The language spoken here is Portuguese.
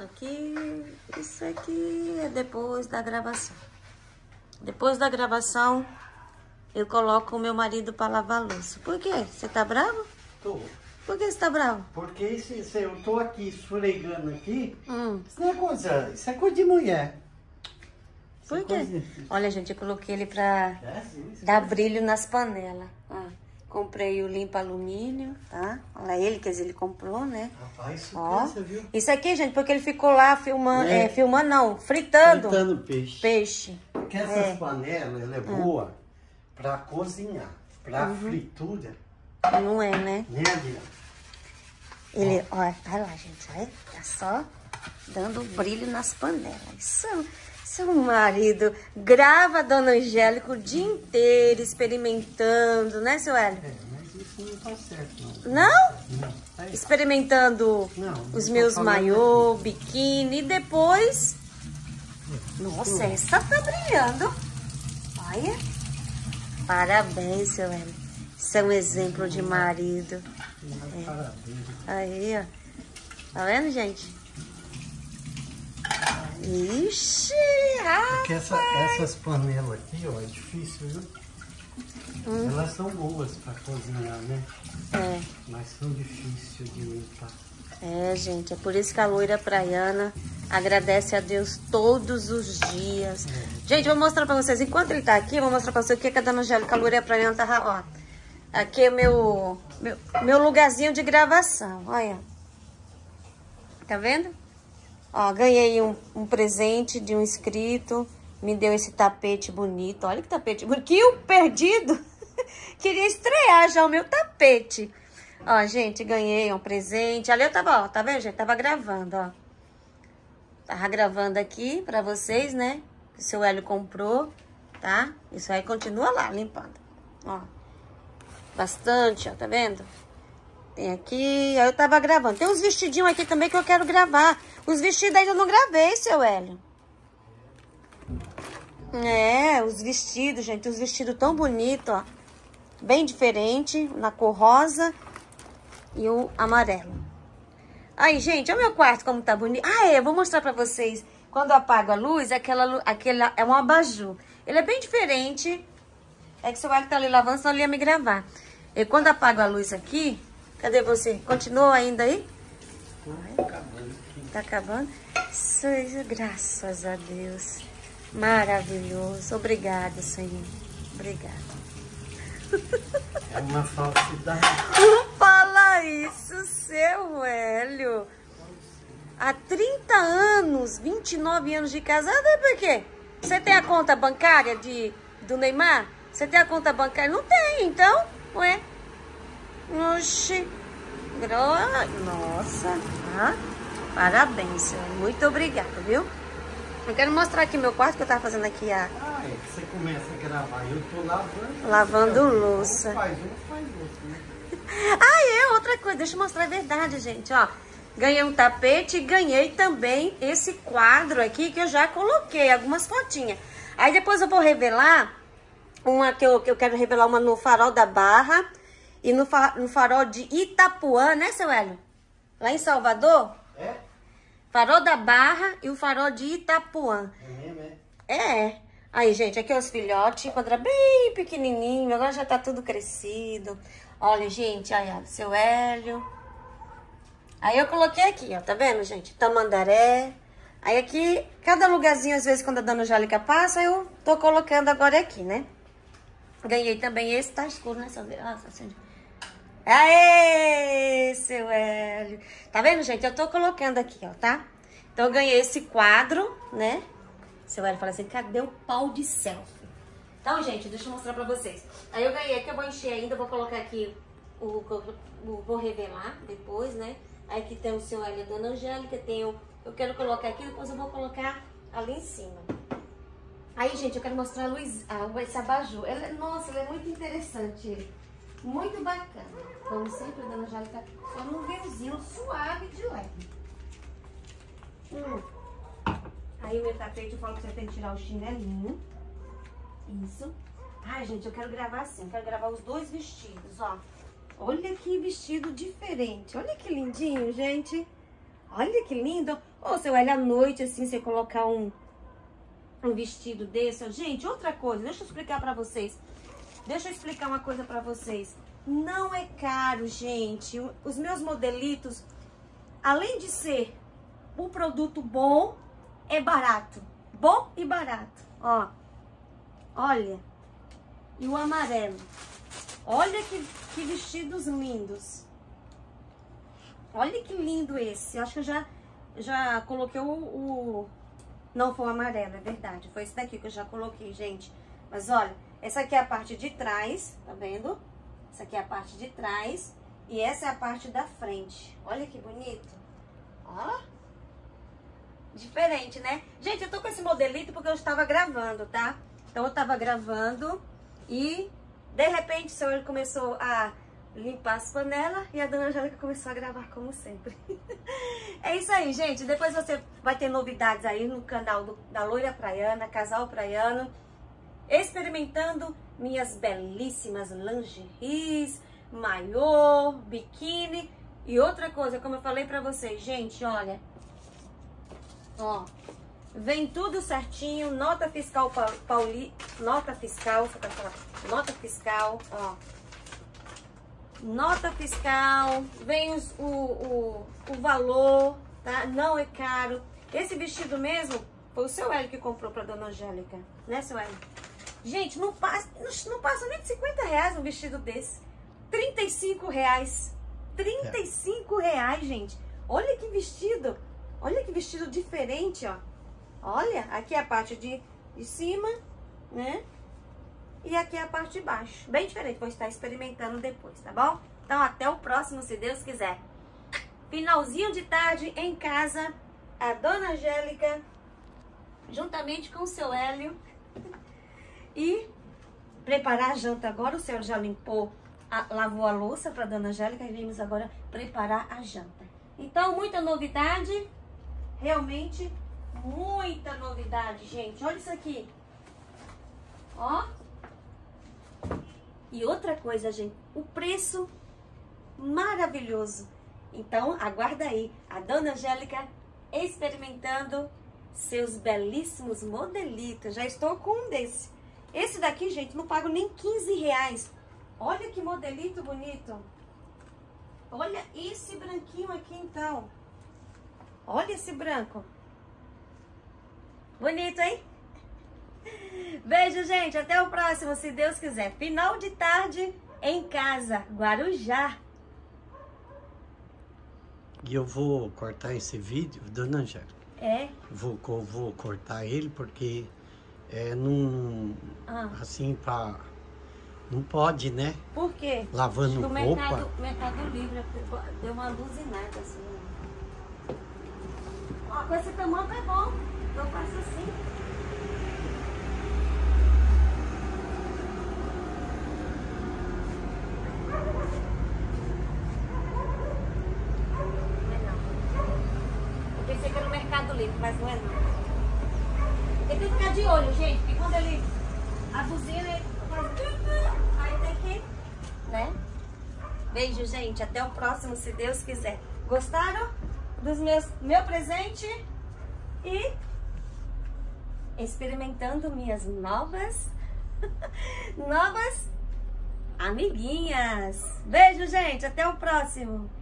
Isso aqui é depois da gravação. Depois da gravação, eu coloco o meu marido para lavar a louça. Por quê? Você tá bravo? Tô. Por que você tá bravo? Porque se eu tô aqui esfregando aqui, isso é coisa de mulher. Por quê? Olha, gente, eu coloquei ele pra dar brilho nas panelas. Comprei o limpa alumínio, tá? Olha ele, quer dizer, ele comprou, né? Rapaz, isso ó, cansa, viu? Isso aqui, gente, porque ele ficou lá filmando, filmando não, fritando. Fritando peixe. Porque essas panelas, ela é boa pra cozinhar, pra fritura. Não é, né? Né, Adriana? Ele, olha, vai lá, gente, olha, tá só dando brilho nas panelas. Seu marido grava a Dona Angélica o dia inteiro experimentando, né, seu Hélio? Mas isso não tá certo, Não? Não. Experimentando os meus maiô, biquíni e depois... Nossa, essa tá brilhando. Olha. Parabéns, seu Hélio. Isso é um exemplo de marido. Parabéns. Aí, ó. Tá vendo, gente? Ixi, Porque essas panelas aqui, ó, é difícil, viu? Elas são boas pra cozinhar, né? Mas são difíceis de limpar. Gente, é por isso que a loira praiana agradece a Deus todos os dias. Gente, eu vou mostrar pra vocês, enquanto ele tá aqui, eu vou mostrar pra vocês o que a Dona Angélica, a loira praiana, tá, ó. Aqui é meu lugarzinho de gravação, olha. Tá vendo? Ó, ganhei um presente de um inscrito, me deu esse tapete bonito. Olha que tapete bonito. Que o perdido queria estrear já o meu tapete. Ó, gente, ganhei um presente. Ali eu tava, ó, tá vendo, gente? Tava gravando, ó. Tava gravando aqui pra vocês, né? Que o seu Hélio comprou, tá? Isso aí continua lá, limpando. Ó, bastante, ó, tá vendo? Tem aqui, aí eu tava gravando. Tem uns vestidinhos aqui também que eu quero gravar. Os vestidos ainda não gravei, seu Hélio. Os vestidos, gente. Os vestidos tão bonitos, ó. Bem diferente, na cor rosa e o amarelo. Aí, gente, olha o meu quarto como tá bonito. Eu vou mostrar pra vocês. Quando eu apago a luz, aquela é um abajur. Ele é bem diferente. É que o seu Hélio tá ali lavando, senão ele ia me gravar. E quando eu apago a luz aqui... Cadê você? Continua ainda aí? Tô acabando. Tá acabando? Seja graças a Deus. Maravilhoso. Obrigada, Senhor. Obrigada. É uma falsidade. Não fala isso, seu Hélio. Há 30 anos, 29 anos de casada, é por quê? Você tem a conta bancária do Neymar? Você tem a conta bancária? Não tem, então, ué. Oxi, nossa, parabéns, senhor. Muito obrigada, viu? Eu quero mostrar aqui meu quarto que eu tava fazendo aqui Você começa a gravar, eu tô lavando. Lavando louça. Um faz outro, né? Outra coisa, deixa eu mostrar a verdade, gente, ó. Ganhei um tapete e ganhei também esse quadro aqui que eu já coloquei, algumas fotinhas. Aí depois eu vou revelar uma que eu quero revelar uma no Farol da Barra. E no farol de Itapuã, né, seu Hélio? Lá em Salvador? Farol da Barra e o farol de Itapuã. É mesmo, Aí, gente, aqui é os filhotes. Quando era bem pequenininho, agora já tá tudo crescido. Olha, gente, aí, ó, seu Hélio. Aí eu coloquei aqui, ó, tá vendo, gente? Tamandaré. Aí aqui, cada lugarzinho, às vezes, quando a Dona Angélica passa, eu tô colocando agora aqui, né? Ganhei também esse, tá escuro, né, seu Hélio? Nossa, assim... Aê, seu Hélio. Tá vendo, gente? Eu tô colocando aqui, ó, tá? Então, eu ganhei esse quadro, né? Seu Hélio fala assim, cadê o pau de selfie? Então, gente, deixa eu mostrar pra vocês. Aí eu ganhei aqui, eu vou encher ainda, vou colocar aqui, vou revelar depois, né? Aí aqui tem o seu Hélio e a Dona Angélica, eu quero colocar aqui, depois eu vou colocar ali em cima. Aí, gente, eu quero mostrar a luz, esse abajur. Nossa, ele é muito interessante, muito bacana. Como sempre, a Dona Angélica só num véuzinho suave de leve. Aí o meu tapete, eu falo que você tem que tirar o chinelinho. Isso. Gente, eu quero gravar assim, eu quero gravar os dois vestidos, ó. Olha que vestido diferente, olha que lindinho, gente. Olha que lindo. Ou se olha à noite, assim, você colocar um vestido desse. Gente, outra coisa, deixa eu explicar pra vocês. Deixa eu explicar uma coisa pra vocês. Não é caro, gente. Os meus modelitos, além de ser um produto bom, é barato. Bom e barato. Ó, olha. E o amarelo. Olha que vestidos lindos. Olha que lindo esse. Eu acho que eu já coloquei Não, foi o amarelo, é verdade. Foi esse daqui que eu já coloquei, gente. Mas olha, essa aqui é a parte de trás, tá vendo? Essa aqui é a parte de trás. E essa é a parte da frente. Olha que bonito. Ó. Diferente, né? Gente, eu tô com esse modelito porque eu estava gravando, tá? Então eu tava gravando e de repente o senhor começou a limpar as panelas e a dona Angélica começou a gravar como sempre. É isso aí, gente. Depois você vai ter novidades aí no canal da Loira Praiana, Casal Praiano, experimentando minhas belíssimas lingeries, maiô, biquíni e outra coisa, como eu falei pra vocês, gente, olha, ó, vem tudo certinho, nota fiscal nota fiscal, você vai falar, nota fiscal, ó. Nota fiscal, vem o valor, tá? Não é caro. Esse vestido mesmo, foi o seu Hélio que comprou pra dona Angélica, né, seu Hélio? Gente, não passa nem de 50 reais um vestido desse. 35 reais. 35 reais, gente. Olha que vestido. Olha que vestido diferente, ó. Olha, aqui é a parte de cima, né? E aqui é a parte de baixo. Bem diferente, vou estar experimentando depois, tá bom? Então, até o próximo, se Deus quiser. Finalzinho de tarde, em casa, a dona Angélica, juntamente com o seu Hélio. E preparar a janta agora. O senhor já limpou, lavou a louça para dona Angélica e vamos agora preparar a janta. Então, muita novidade. Realmente, muita novidade, gente. Olha isso aqui. Ó. E outra coisa, gente, o preço maravilhoso. Então, aguarda aí a dona Angélica experimentando seus belíssimos modelitos. Já estou com um desse. Esse daqui, gente, não pago nem 15 reais. Olha que modelito bonito. Olha esse branquinho aqui, então. Olha esse branco. Bonito, hein? Beijo, gente. Até o próximo, se Deus quiser. Final de tarde em casa, Guarujá. E eu vou cortar esse vídeo, dona Angélica. É? Vou cortar ele porque assim, não pode, né? Por quê? Lavando roupa. Mercado Livre deu uma luzinada assim. Ó, com esse tamanho é bom. Eu faço assim. Eu pensei que era no Mercado Livre, mas não é não. Ele tem que ficar de olho, gente, porque quando ele... A buzina, ele faz... Aí tem que... Né? Beijo, gente. Até o próximo, se Deus quiser. Gostaram dos meu presente? E... experimentando minhas novas amiguinhas. Beijo, gente. Até o próximo.